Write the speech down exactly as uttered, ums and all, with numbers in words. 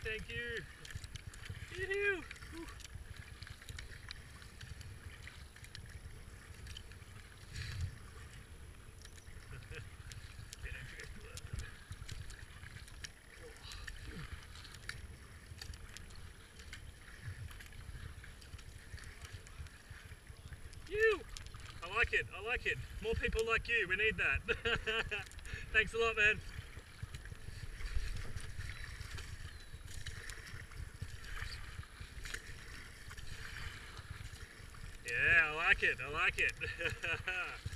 thank you. Yoo-hoo. Whew. You! I like it, I like it. More people like you, we need that. Thanks a lot, man. Yeah, I like it, I like it.